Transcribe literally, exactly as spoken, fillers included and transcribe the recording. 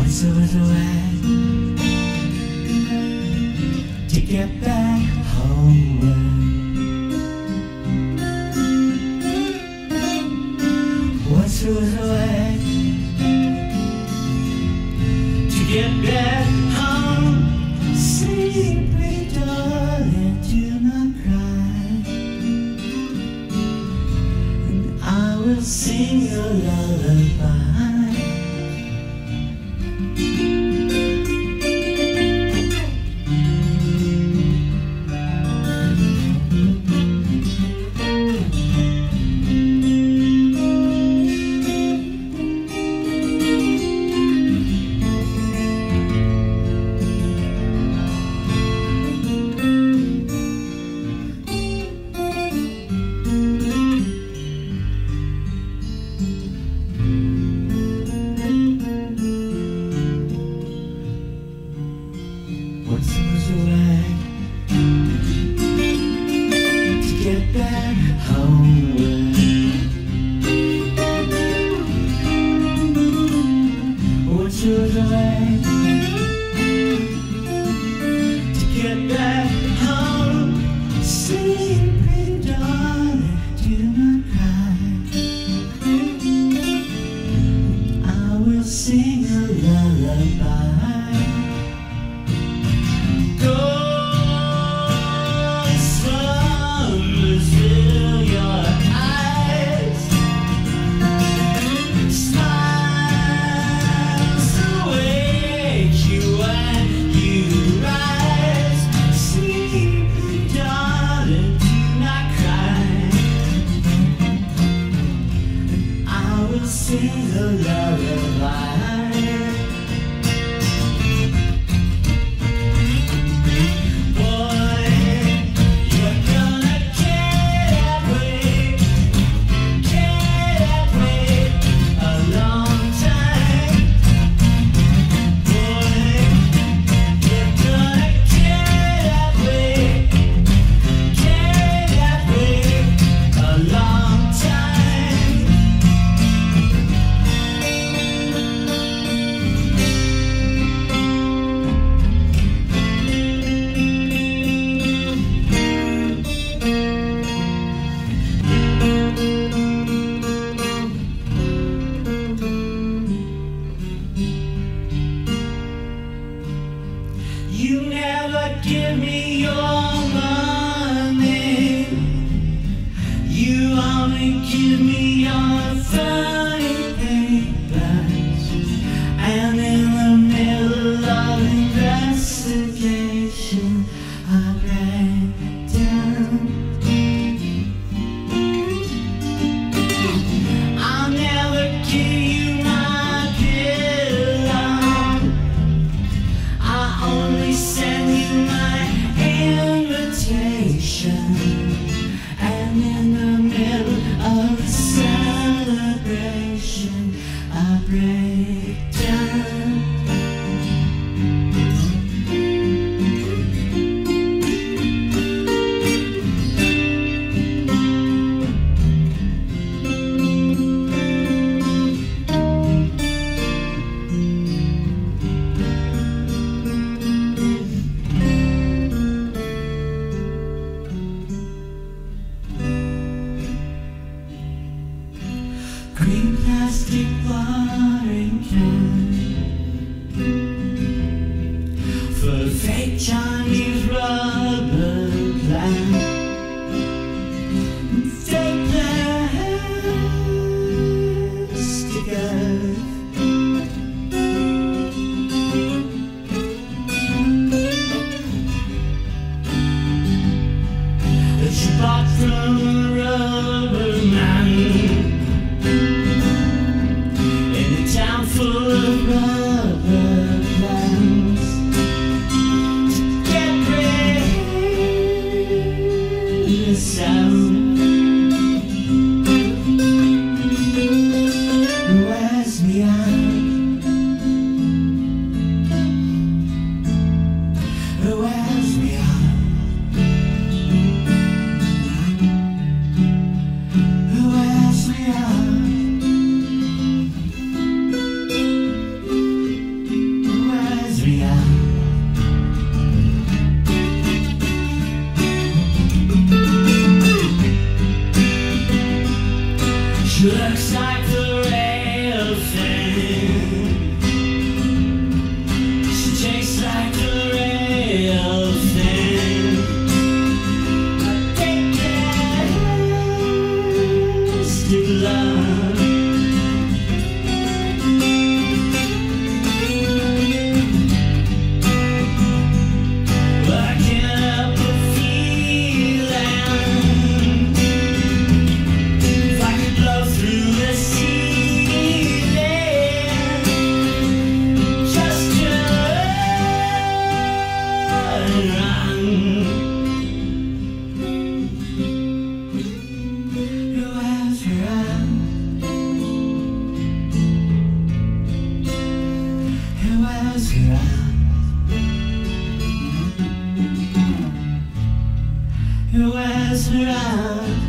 What's the way to get back home? What's the way to get back home? Sleepy darling, do not cry, and I will sing a lullaby. What's the way to get back home? What's the way to get back home? Sleepy darling, do not cry, I will sing a lullaby. Sing a lullaby. Boy, you're gonna get away, get away a long time. Boy, you're gonna get away, get away a long time. You never give me your money, you only give me your funny papers, and in the middle of investigation I break down. I'll never give you my pillow, I only send you my invitation, and in the middle of the celebration I break down. Green plastic watering can for fake Chinese rubber plant, fake plastic earth. That you bought from a rubber man in a town full of rubber plants. To get was around. You was around.